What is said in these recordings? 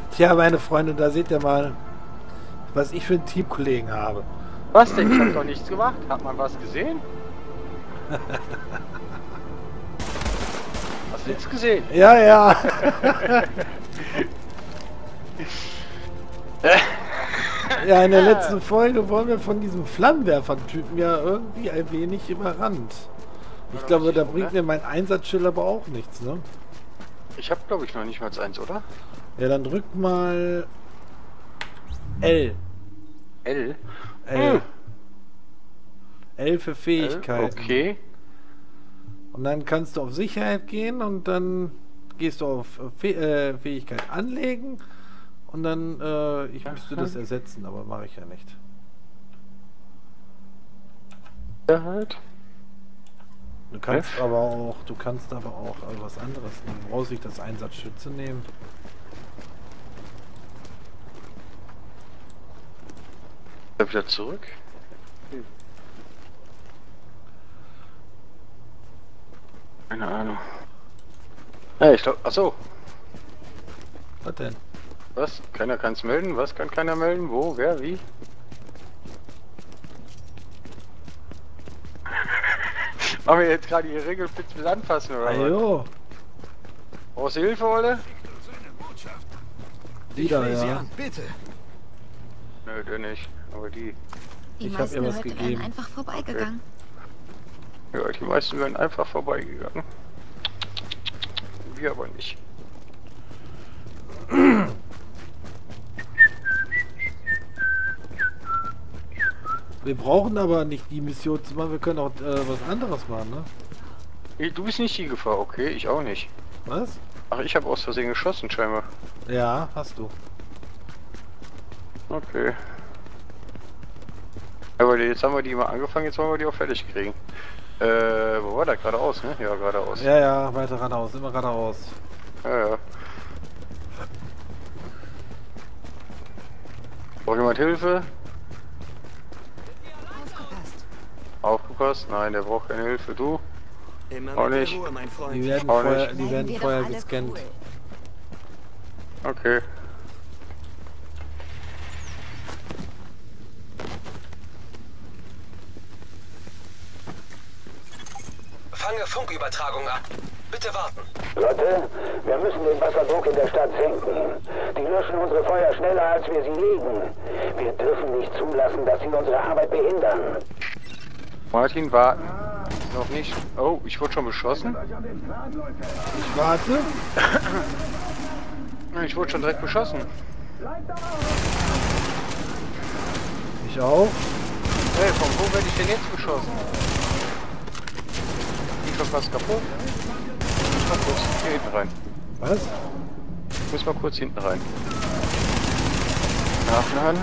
Tja, meine Freunde, da seht ihr mal, was ich für einen Teamkollegen habe. Was denn? Ich hab doch nichts gemacht. Hat man was gesehen? Hast du nichts gesehen? Ja, ja. Ja, in der letzten Folge wurden wir von diesem Flammenwerfer-Typen ja irgendwie ein wenig überrannt. Ich glaube, da bringt mir mein Einsatzschild aber auch nichts, ne? Ich habe, glaube ich, noch nicht mal eins, oder? Ja, dann drückt mal L. L? L. L für Fähigkeiten. Okay. Und dann kannst du auf Sicherheit gehen und dann gehst du auf Fähigkeit anlegen und dann, ich müsste das ersetzen, aber mache ich ja nicht. Sicherheit. Du kannst aber auch was anderes nehmen. Du brauchst nicht das Einsatzschütze nehmen. Wieder zurück. Keine Ahnung. Ja, ich glaube. Achso. Was denn? Was? Keiner kann es melden? Was kann keiner melden? Wo? Wer? Wie? Machen wir jetzt gerade die Regelblitz mit anfassen, oder? Ajo. Brauchst du Hilfe, Olle? Wieder, ja. Bitte. Nö, der nicht. Aber die. Die Ich hab meisten ihr was Leute gegeben. wären einfach vorbeigegangen. Ja, die meisten wären einfach vorbeigegangen. Wir aber nicht. Wir brauchen aber nicht die Mission zu machen, wir können auch was anderes machen, ne? Du bist nicht die Gefahr, okay? Ich auch nicht. Was? Ach, ich habe aus Versehen geschossen, scheinbar. Ja, hast du. Okay. Aber jetzt haben wir die mal angefangen, jetzt wollen wir die auch fertig kriegen. Wo war der? Geradeaus, ne? Ja, geradeaus. Ja, ja, weiter geradeaus, immer geradeaus. Ja, ja. Braucht jemand Hilfe? Aufgepasst. Aufgepasst? Nein, der braucht keine Hilfe. Du? Immer Auch mit der nicht. Ruhe, mein Freund. Die werden Auch vorher, nicht. die werden Wir vorher doch alle gescannt. cool. Okay. Fange Funkübertragung ab. Bitte warten. Leute, wir müssen den Wasserdruck in der Stadt senken. Die löschen unsere Feuer schneller, als wir sie legen. Wir dürfen nicht zulassen, dass sie unsere Arbeit behindern. Martin, warten. Noch nicht. Oh, ich wurde schon beschossen. Ich warte. Ich wurde schon direkt beschossen. Ich auch. Hey, von wo werde ich denn jetzt beschossen? Ist schon fast kaputt? Ich muss mal kurz hier hinten rein. Was? Ich muss mal kurz hinten rein. Nachladen.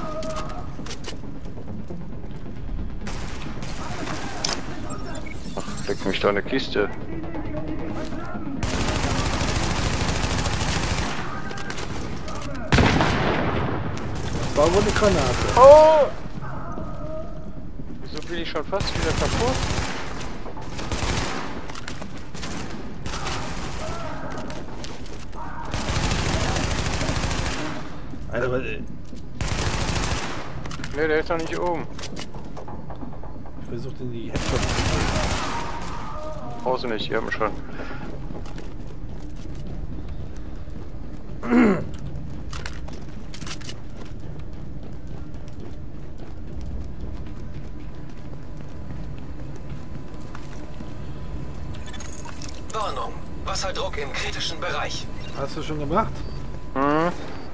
Ach, leck mich da eine Kiste. Das war wohl eine Granate. Oh! Wieso bin ich schon fast wieder kaputt? Alter, was, Ne, der ist doch nicht oben. ich versuche den die Headshot zu kriegen. Brauchst du nicht, die haben wir schon. Warnung. Wasserdruck im kritischen Bereich. Hast du schon gemacht? Hm?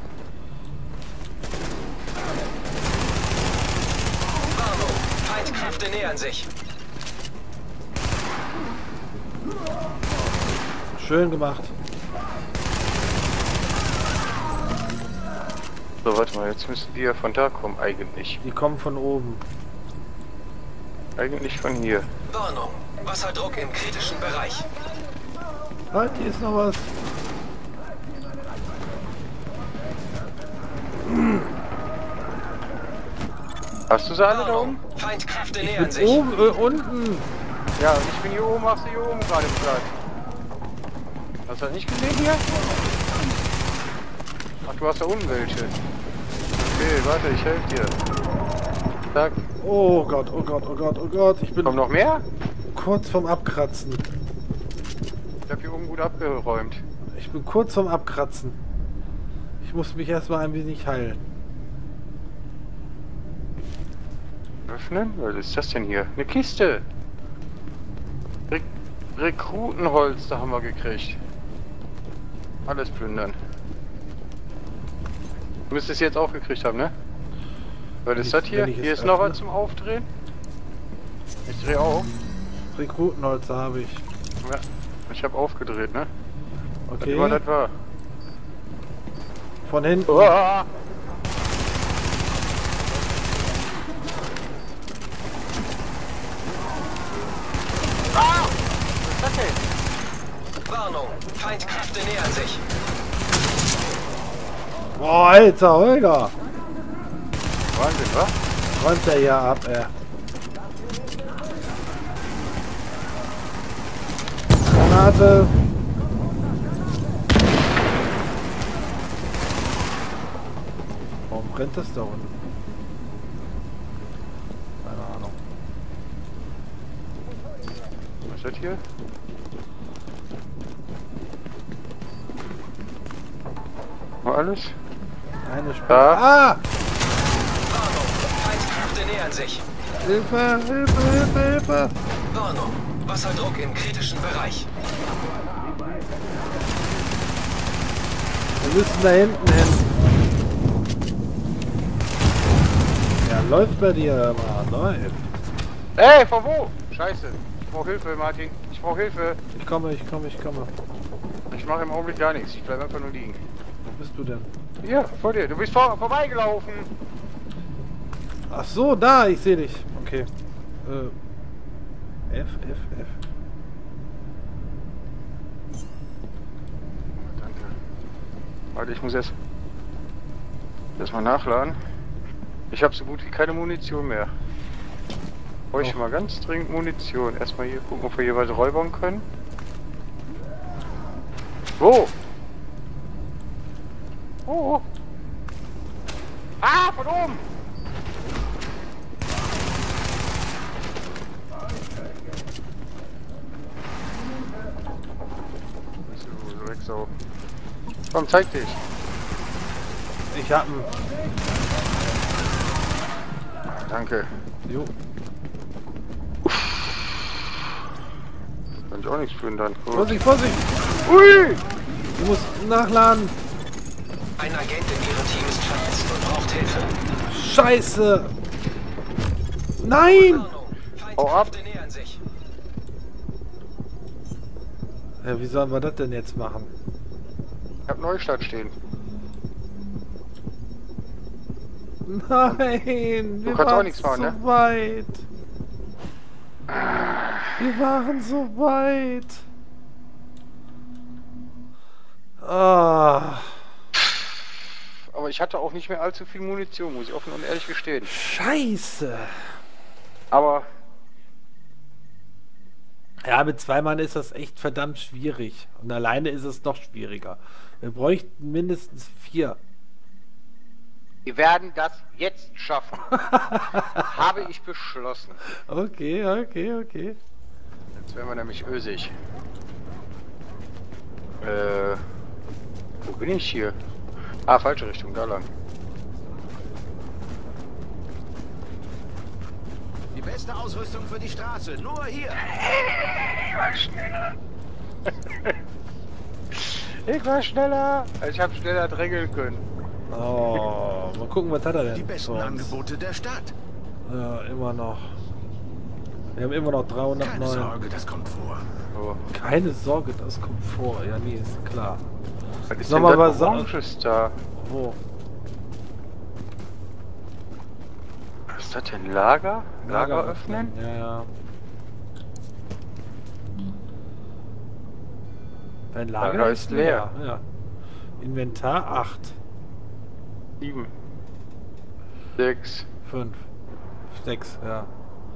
Warnung. Feindkräfte nähern sich. Schön gemacht. So, warte mal, jetzt müssen die ja von da kommen, eigentlich. Die kommen von oben. Eigentlich von hier. Warnung. Wasserdruck im kritischen Bereich. Halt, hier ist noch was. Hast du sie alle da Warnung. oben? Feindkräfte Ich nähern bin sich. oben, unten. Ja, und ich bin hier oben, hast du hier oben gerade gesagt. Hast du das nicht gesehen hier? Ach, du hast da unten welche. Okay, warte, ich helfe dir. Zack. Oh Gott, oh Gott, oh Gott, oh Gott. Ich bin Kommt noch mehr? kurz vorm Abkratzen. Ich habe hier oben gut abgeräumt. Ich bin kurz vorm Abkratzen. Ich muss mich erstmal ein wenig heilen. Öffnen? Was ist das denn hier? Eine Kiste! Rekrutenholz, da haben wir gekriegt. Alles plündern. Du müsstest es jetzt auch gekriegt haben, ne? Was ist das hier? Hier ist noch was zum Aufdrehen. Ich drehe auf. Rekrutenholzer habe ich. Ja, ich habe aufgedreht, ne? Okay. Was das war. Von hinten. Uah! Ah! Was ist das denn? Warnung, Feindkräfte nähern sich. Boah, Alter, Holger. Wahnsinn, was? Räumt er hier ab, ey. Granate. Warum brennt das da unten? Keine Ahnung. Was ist das hier? War alles? Eine Spur. Da. Ah! Warnung, Feindkräfte nähern sich. Hilfe, Hilfe, Hilfe, Hilfe! Warnung, Wasserdruck im kritischen Bereich. Wir müssen da hinten hin. Ja, läuft bei dir, Mann. Läuft. Ey, von wo? Scheiße. Ich brauche Hilfe, Martin. Ich brauche Hilfe. Ich komme, ich komme, ich komme. Ich mache im Augenblick gar nichts. Ich bleibe einfach nur liegen. Wo bist du denn? Hier, vor dir. Du bist vorbeigelaufen. Ach so, da, ich sehe dich. Okay. F. Danke. Warte, ich muss erst mal nachladen. Ich habe so gut wie keine Munition mehr. Brauche ich mal ganz dringend Munition. Erstmal hier gucken, ob wir jeweils räubern können. Wo? Oh! Ah, von oben! So, Drecksau. Komm, zeig dich. Ich hab ihn. Danke. Jo. Kann ich auch nichts führen dann. Gut. Vorsicht, Vorsicht! Ui! Du musst nachladen. Ein Agent in Ihrem Team ist verletzt und braucht Hilfe. Scheiße! Nein! Warnung, Hau ab. Feindkräfte nähern sich. Ja, wie sollen wir das denn jetzt machen? Ich hab Neustadt stehen. Nein! Wir kannst auch waren nichts machen, so ne? weit. Wir waren so weit. Ah. Aber ich hatte auch nicht mehr allzu viel Munition, muss ich offen und ehrlich gestehen. Scheiße. Aber Ja, mit zwei Mann ist das echt verdammt schwierig. Und alleine ist es noch schwieriger. Wir bräuchten mindestens 4. wir werden das jetzt schaffen. Habe ich beschlossen. Okay, okay, okay. Jetzt werden wir nämlich ösig. Wo bin ich hier? Ah, falsche Richtung, da lang. Die beste Ausrüstung für die Straße, nur hier. Ich war schneller. Ich war schneller. Ich habe schneller drängeln können. Oh, mal gucken, was hat er denn? Die besten für uns? Angebote der Stadt. Ja, immer noch. Wir haben immer noch 309. Keine Sorge, das kommt vor. So. Keine Sorge, das kommt vor. Ja, nee, ist klar. Was ist Sag denn mal, das was- Oranges da? Wo? Was ist das denn? Lager? Lager öffnen? Ja, ja. Dein Lager, Lager ist leer. Ja. Inventar 8. 7. 6. 5. 6, ja.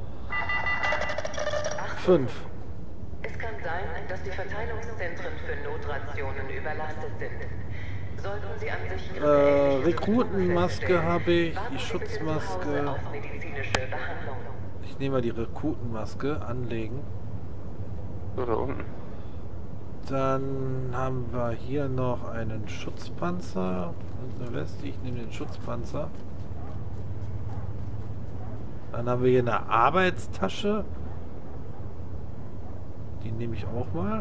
5. Es kann sein, dass die Verteilungszentren für Notrationen überlastet sind. Sollten Sie an sich Rekrutenmaske habe ich, die Schutzmaske. auf medizinische Behandlung. Ich nehme mal die Rekrutenmaske, anlegen. So, da unten. Dann haben wir hier noch einen Schutzpanzer und eine Weste. Ich nehme den Schutzpanzer. Dann haben wir hier eine Arbeitstasche. Die nehme ich auch mal.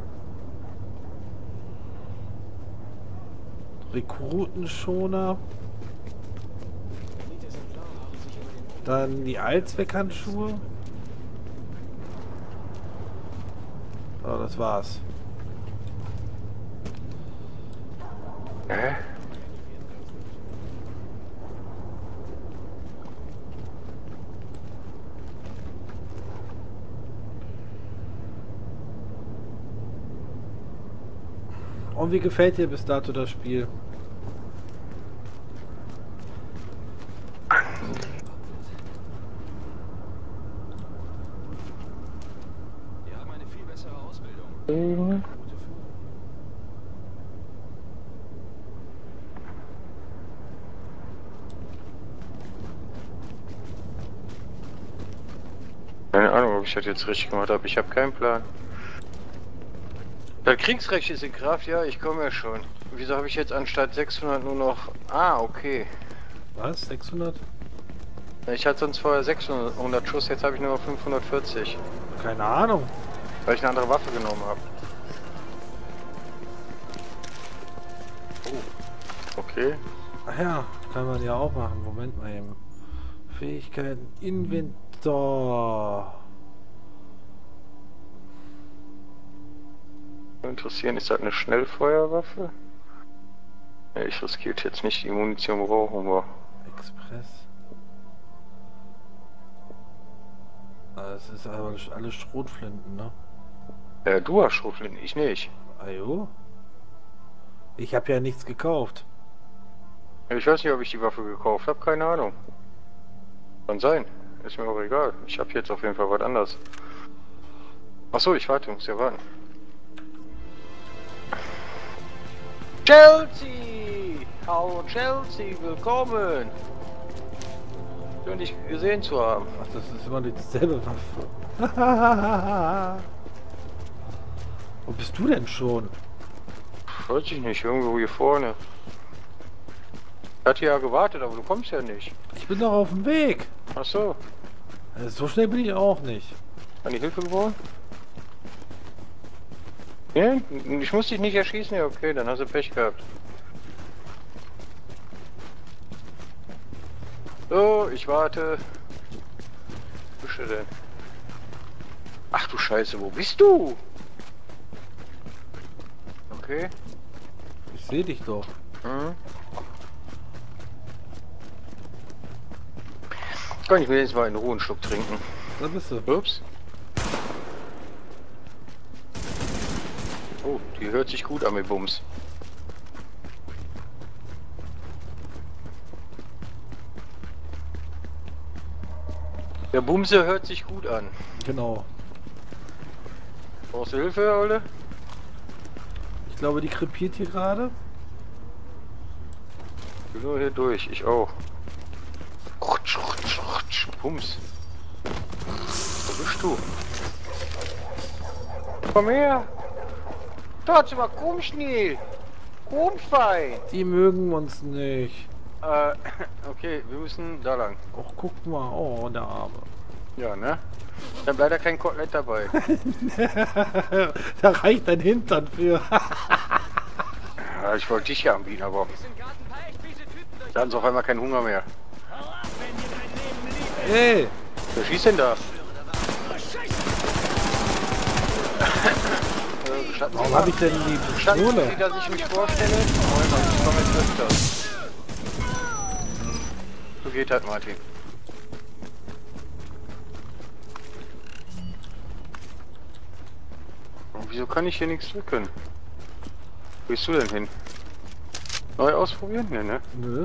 Rekrutenschoner. Dann die Allzweckhandschuhe. Oh, das war's. Hä? Und wie gefällt dir bis dato das Spiel? Wir haben eine viel bessere Ausbildung. Keine Ahnung, ob ich das jetzt richtig gemacht habe. Ich habe keinen Plan. Das Kriegsrecht ist in Kraft, ja, ich komme ja schon. Wieso habe ich jetzt anstatt 600 nur noch... Ah, okay. Was? 600? Ich hatte sonst vorher 600 Schuss, jetzt habe ich nur noch 540. Keine Ahnung. Weil ich eine andere Waffe genommen habe. Oh. Okay. Ach ja, kann man ja auch machen. Moment mal eben. Fähigkeiten, Inventar. Interessieren, ist das eine Schnellfeuerwaffe? Ja, ich riskiere jetzt nicht, die Munition brauchen wir. Express. Das ist aber alles Schrotflinten, ne? Du hast Schrotflinten, ich nicht. Ajo. Ich habe ja nichts gekauft. Ich weiß nicht, ob ich die Waffe gekauft habe, keine Ahnung. Kann sein, ist mir auch egal. Ich habe jetzt auf jeden Fall was anderes. Achso, ich warte, muss ja warten. Chelsea! Hallo Chelsea, willkommen! Schön dich gesehen zu haben. Ach, das ist immer dieselbe Waffe. Wo bist du denn schon? Weiß ich nicht, irgendwo hier vorne. Ich hatte ja gewartet, aber du kommst ja nicht. Ich bin doch auf dem Weg. Achso, So schnell bin ich auch nicht. an die Hilfe geworden? Ja, ich muss dich nicht erschießen, ja okay, dann hast du Pech gehabt. So, ich warte. Wo bist du denn? Ach du Scheiße, wo bist du? Okay. Ich sehe dich doch. Mhm. Kann ich mir jetzt mal in Ruhe einen Schluck trinken? Da bist du. Ups. Oh, die hört sich gut an mit Bums. Der Bumse hört sich gut an. Genau. Brauchst du Hilfe, Ole? Ich glaube, die krepiert hier gerade. Ich will nur hier durch, ich auch. Rutsch, rutsch, rutsch. Bums. Wo bist du? Komm her! Dort mal, komm schnell! Komm fein! Die mögen uns nicht. Okay, wir müssen da lang. Och, guck mal. Oh, der Arme. Ja, ne? Dann bleibt da kein Kotelett dabei. Da reicht dein Hintern für. Ja, ich wollte dich ja anbieten, aber da hatten sie auf einmal keinen Hunger mehr. Hey! Wer schießt denn da? Warum habe ich denn die Verstanden Pistole? Sie, dass ich mich vorstelle? Moment, ich komme jetzt öfter. So geht halt, Martin. Und wieso kann ich hier nichts drücken? Wo bist du denn hin? Neu ausprobieren? Ne? Nö.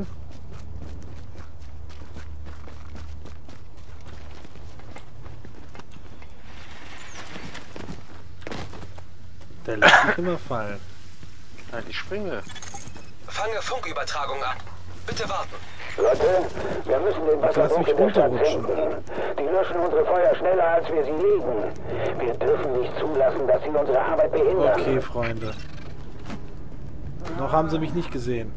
Der lässt sich immer fallen. Nein, ich springe. Empfange Funkübertragung ab. Bitte warten. Leute, wir müssen den Wasserdruck in der Stadt senken. Die löschen unsere Feuer schneller, als wir sie legen. Wir dürfen nicht zulassen, dass sie unsere Arbeit behindern. Okay, Freunde. Noch haben sie mich nicht gesehen.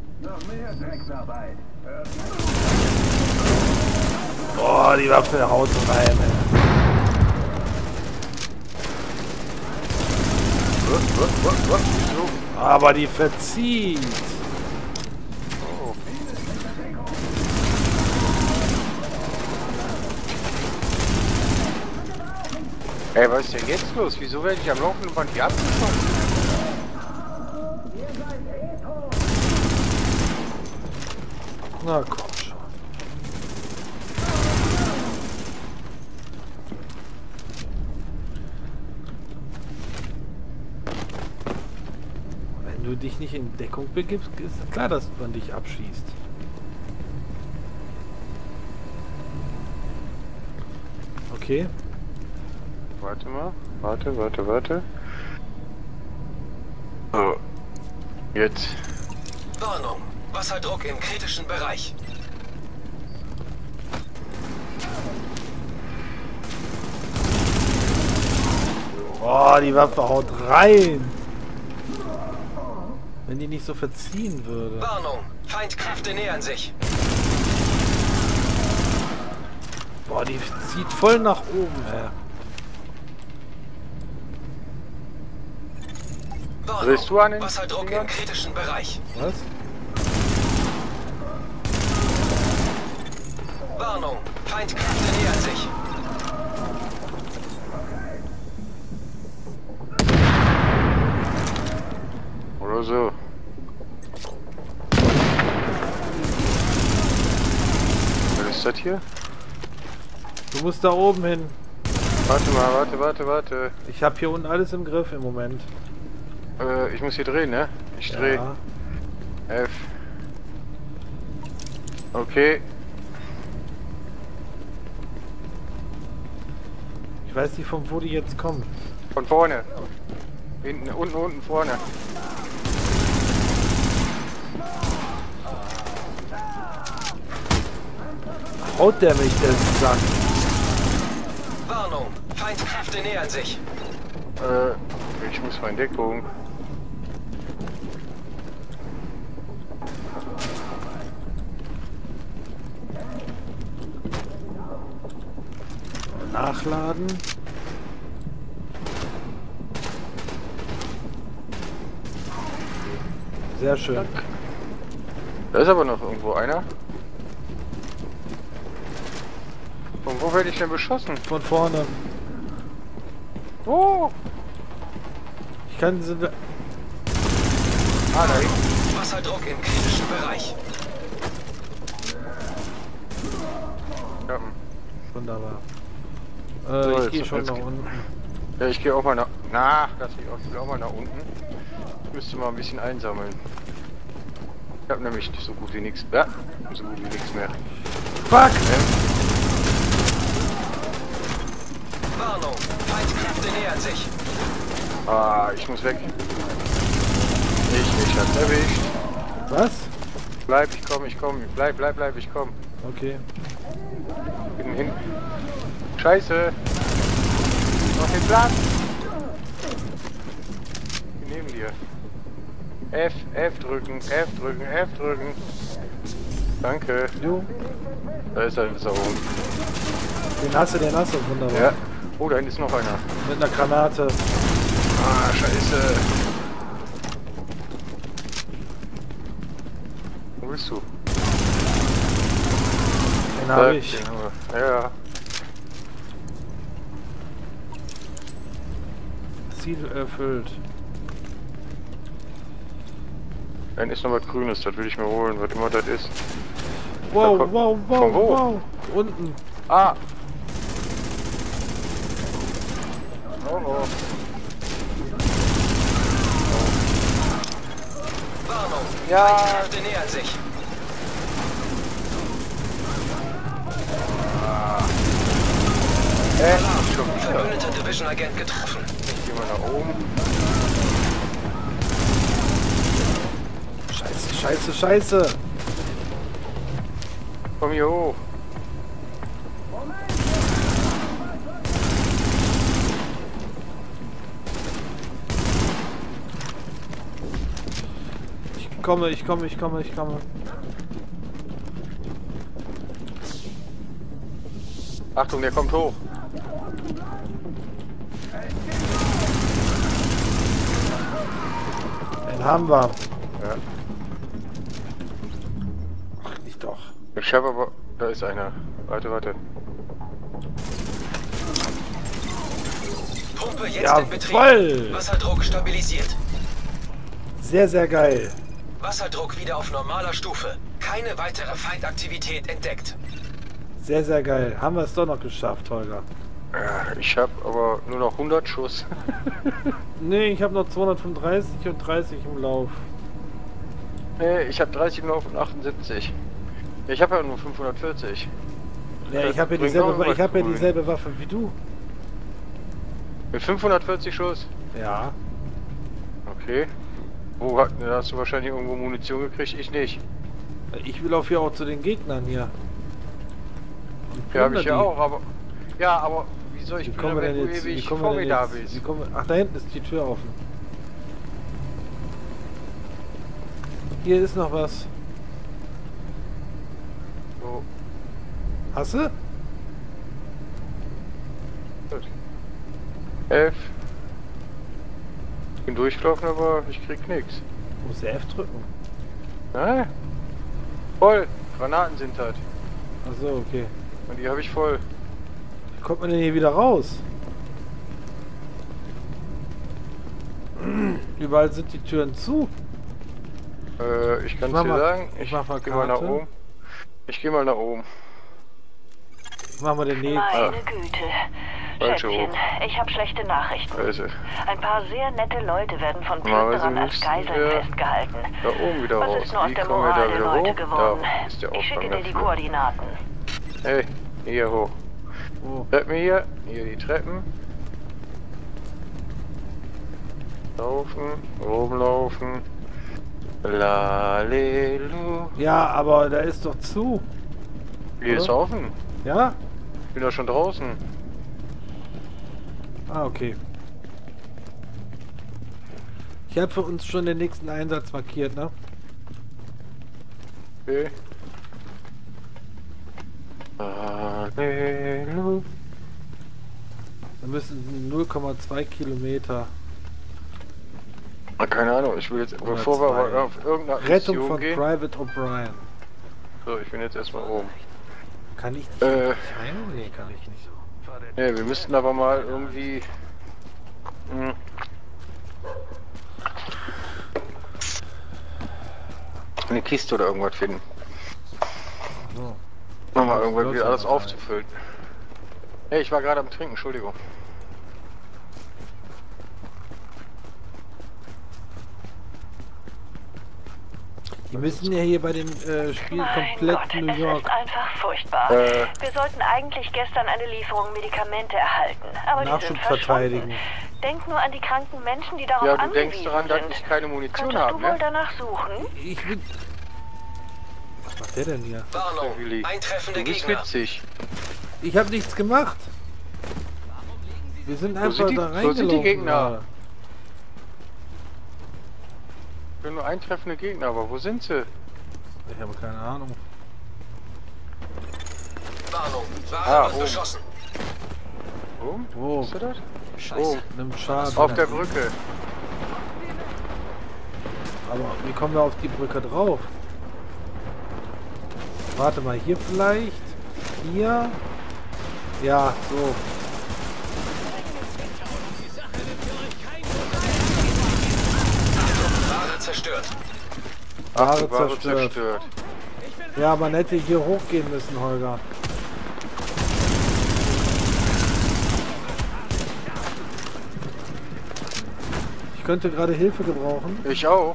Boah, die Waffe haut rein, ey. Aber die verzieht. Oh. Ey, was ist denn jetzt los? Wieso werde ich am laufenden Band hier abgeschossen? Na komm schon. Wenn du dich nicht in Deckung begibst, ist klar, dass man dich abschießt. Okay. Warte mal. Warte. So. Jetzt. Warnung. Wasserdruck im kritischen Bereich. Oh, die Waffe haut rein. Wenn die nicht so verziehen würde. Warnung. Feindkräfte nähern sich. Boah, die zieht voll nach oben, ey. Warnung. Drehst du an den Wasserdruck Dingern? im kritischen Bereich. Was? Warnung. Feindkräfte nähern sich. Oder so. Was ist das hier? Du musst da oben hin. Warte mal, warte. Ich habe hier unten alles im Griff im Moment. Ich muss hier drehen, ne? Ich drehe. Ja. F. Okay. Ich weiß nicht, von wo die jetzt kommen. Von vorne. Hinten, unten vorne. Haut der mich, der Sack. Warnung. Feindkräfte nähern sich. Ich muss mal in Deckung. Nachladen. Sehr schön. Da ist aber noch irgendwo einer. Von wo werde ich denn beschossen? Von vorne. Wo? Ich kann sie... Ah, da hinten. Wasserdruck im kritischen Bereich. Ja. Wunderbar. So, Ich jetzt- gehe schon jetzt nach geht- unten. Ja, ich gehe auch mal nach... Na, das geht auch, ich gehe auch mal nach unten. Ich müsste mal ein bisschen einsammeln. Ich habe nämlich so gut wie nichts... Ja, so gut wie nichts mehr. Fuck! Warnung. Feindkräfte nähern sich. Ah, ich muss weg. Ich hab's erwischt. Was? Bleib, ich komm. Bleib, ich komm. Okay. Bin hinten. Scheiße. Noch den Platz. Wir nehmen dir. F drücken. Danke. Jo. Da ist er so oben. Den hast du, wunderbar. Ja. Oh, da hinten ist noch einer. Mit einer Granate. Ah, scheiße. Wo bist du? Den habe ich. Den haben wir. Ja. Ziel erfüllt. Dann ist noch was Grünes, das will ich mir holen, was immer das ist. Wow, Da kommt- wow, Von wo? wow. Unten. Ah! Oh. Warnung. Ja. Feindkräfte nähern sich. Schon wieder. Verbündeter Division-Agent getroffen. Ich geh mal nach oben. Scheiße, scheiße, scheiße. Komm hier hoch. Ich komme. Achtung, der kommt hoch. Den haben wir. Ja. Ach, nicht doch. Ich habe aber... Da ist einer. Warte. Pumpe jetzt Ja, in Betrieb. voll. Wasserdruck stabilisiert. Sehr, sehr geil. Wasserdruck wieder auf normaler Stufe. Keine weitere Feindaktivität entdeckt. Sehr, sehr geil. Haben wir es doch noch geschafft, Holger. Ja, ich habe aber nur noch 100 Schuss. Nee, ich habe noch 235 und 30 im Lauf. Nee, ich habe 30 im Lauf und 78. Ja, ich habe ja nur 540. Ja, Das ich habe ja bringt dieselbe, auch ich hab ja was. dieselbe Waffe wie du. Mit 540 Schuss? Ja. Okay. Da hast du wahrscheinlich irgendwo Munition gekriegt, ich nicht. Ich will hier auch zu den Gegnern hier. Und Ja, habe ich plünder ja die. auch, aber... Ja, aber wie soll ich Wie plündern, kommen wir wenn denn du jetzt? ewig Wie kommen vor wir mir denn da jetzt? bist? Wie kommen wir, ach, da hinten ist die Tür offen. Hier ist noch was. So, Hast du? gut. 11. Ich bin durchgelaufen, aber ich krieg nichts. Muss F drücken. Nein. Voll. Granaten sind halt. Achso, okay. Und die habe ich voll. Wie kommt man denn hier wieder raus? Überall sind die Türen zu. Ich kann mach dir mal- sagen, ich ich mach mal gehe mal nach Karte. oben. Ich gehe mal nach oben. Machen wir den nächsten. Ah. Meine Güte. Falsche Schätzchen, Hoch. ich habe schlechte Nachrichten. Also, Ein paar sehr nette Leute werden von Normalerweise Plünderern als müssten Geiseln wir festgehalten. da oben wieder Was raus. ist nur aus Wie der kommen wir Moral da der wieder Leute hoch? geworden? Da ist der Ich schicke Aufgang dir die dafür. Koordinaten. Hey, hier hoch. Oh. Treppen hier die Treppen. Laufen, rumlaufen. Lalelu. Ja, aber da ist doch zu. Hier ist Oder? offen. Ja? Ich bin doch schon draußen. Ah, okay. Ich habe für uns schon den nächsten Einsatz markiert, ne? Okay. Lalelu. Wir müssen 0,2 Kilometer. Keine Ahnung, ich will jetzt, Oder bevor zwei. wir auf irgendeine Rettung Mission von gehen. Private O'Brien. So, ich bin jetzt erstmal oben. Kann ich nicht Äh. rein? Nee, kann ich nicht. Ja, wir müssten aber mal irgendwie... eine Kiste oder irgendwas finden. So. Nochmal irgendwas Los, wieder alles aber. aufzufüllen. Hey, ich war gerade am Trinken, Entschuldigung. Die müssen ja hier bei dem Spiel Mein komplett Gott, New es York. ist einfach furchtbar. Äh. Wir sollten eigentlich gestern eine Lieferung Medikamente erhalten, aber die sind Nachschub verteidigen. verschwunden. Denk nur an die kranken Menschen, die darauf Ja, du angewiesen denkst daran, dass sind. ich keine Munition Könntest habe, du wohl ne? danach suchen? Ich bin. Was macht der denn hier? Warnung, Willi. eintreffende Du bist Gegner. witzig. Ich habe nichts gemacht. Wir sind einfach sind die- da wo reingelaufen. sind die Gegner? gerade. Ich bin nur eintreffende Gegner, aber wo sind sie? Ich habe keine Ahnung. Warnung, Ah, Ware wird oben. beschossen. Oben? Wo? Ist das? Scheiße. Nimm Schaden. Auf der Brücke. Aber wie kommen wir auf die Brücke drauf? Warte mal, hier vielleicht? Hier? Ja, so. Ware zerstört. Ware Ware zerstört. Ja, man hätte hier hochgehen müssen, Holger. Ich könnte gerade Hilfe gebrauchen. Ich auch.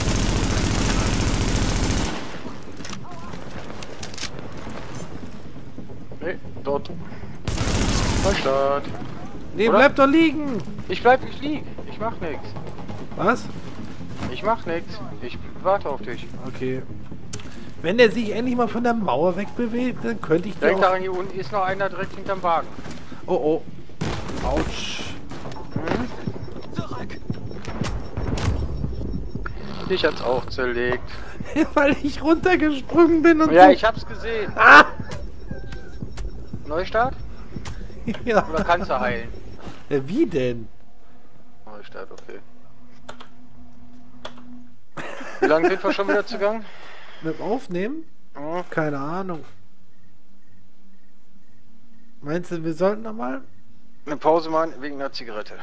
Nee, dort. Neustart. Nee, Oder? bleib doch liegen! Ich bleib nicht liegen. Ich mach nichts. Was? Ich mach nichts. Ich warte auf dich. Okay. Wenn der sich endlich mal von der Mauer wegbewegt, dann könnte ich dir Denk auch... daran, hier unten ist noch einer direkt hinterm Wagen. Oh, oh. Autsch. Zurück! Dich hat's auch zerlegt. Weil ich runtergesprungen bin und Ja, so. ich hab's gesehen. Ah! Neustart? Ja. Oder kannst du heilen? Ja, wie denn? Neustart, okay. Wie lange sind wir schon wieder zugange? Mit dem Aufnehmen? Hm, Keine Ahnung. Meinst du, wir sollten nochmal? Eine Pause machen wegen einer Zigarette.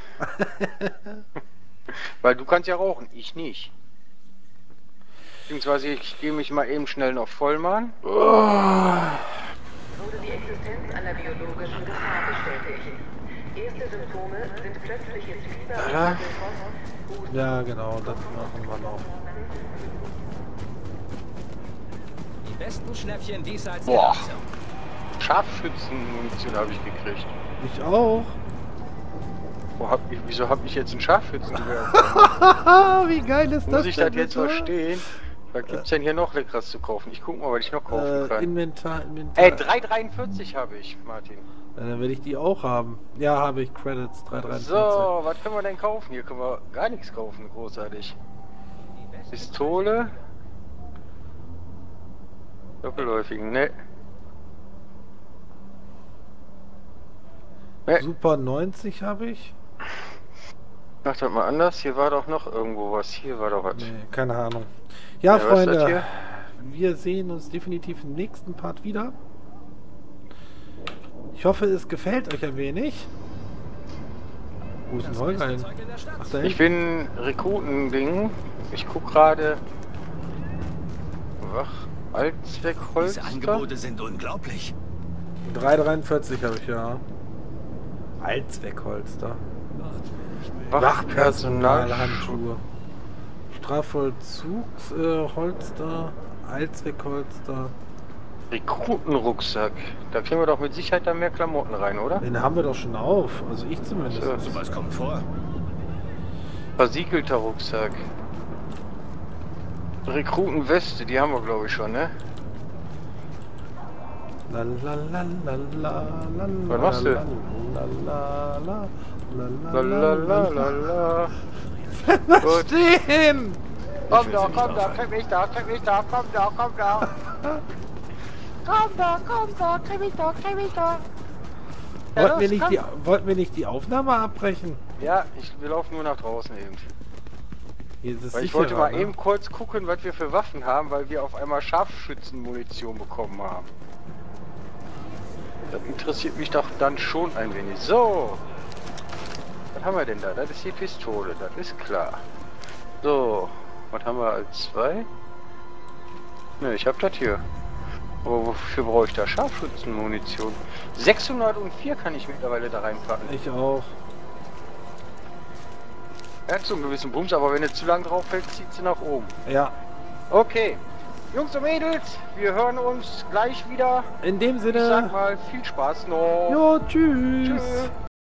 Weil du kannst ja rauchen, ich nicht. Beziehungsweise ich gehe mich mal eben schnell noch voll machen. Wurde die Existenz einer biologischen Gefahr bestätigt. Erste Symptome sind plötzliches Fieber, Ja. Husten, Ja, genau, das machen wir noch. Die besten Schnäppchen diesseits der Boah. Grenze. Scharfschützenmunition habe ich gekriegt. Ich auch. Wieso hab ich jetzt ein Scharfschützengewehr? Wie geil ist das Muss ich das denn jetzt bitte? verstehen? Was gibt's denn hier noch Leckeres zu kaufen? Ich guck mal, was ich noch kaufen kann. Inventar. 3,43 habe ich, Martin. Ja, dann will ich die auch haben. Ja, habe ich Credits 3,43. So, was können wir denn kaufen? Hier können wir gar nichts kaufen, großartig. Pistole. Doppelläufigen, ne. Ne, Super 90 habe ich. mach das mal anders. Hier war doch noch irgendwo was. Hier war doch was. Nee, keine Ahnung. Ja, Ja, was ist das Freunde, hier? wir sehen uns definitiv im nächsten Part wieder. Ich hoffe, es gefällt euch ein wenig. Wo ist denn Holger hin? Zeug in der Stadt. Ach, da Ich hinten. bin Rekrutending. Ich guck gerade. Wach. Allzweckholster. Diese Angebote sind unglaublich. 3,43 habe ich, ja. Allzweckholster. Wachpersonal. Handschuhe. Strafvollzugsholster. Allzweckholster. Rekrutenrucksack. Da kriegen wir doch mit Sicherheit da mehr Klamotten rein, oder? Den haben wir doch schon auf. Also ich zumindest. So. Sowas kommt vor. Versiegelter Rucksack. Rekrutenweste, die haben wir glaube ich schon, ne? La la la la la la. Was machst du? La la la la Lalalala. Gut. Stehen! Komm da, krieg mich da, komm da. Krieg mich da. Wollten wir nicht die Aufnahme abbrechen? Ja, wir laufen nur nach draußen eben. Hier ist es Weil ich sicherer, wollte mal ne? eben kurz gucken, was wir für Waffen haben, weil wir auf einmal Scharfschützenmunition bekommen haben. Das interessiert mich doch dann schon ein wenig. So. Was haben wir denn da? Das ist die Pistole, das ist klar. So. Was haben wir als 2? Ne, ich hab das hier. Aber wofür brauche ich da Scharfschützenmunition? 604 kann ich mittlerweile da reinpacken. Ich auch. Er hat so einen gewissen Bums, aber wenn er zu lang drauf fällt, zieht sie nach oben. Ja. Okay. Jungs und Mädels, wir hören uns gleich wieder. In dem Ich Sinne. sag mal, viel Spaß noch. Jo, tschüss. Tschüss.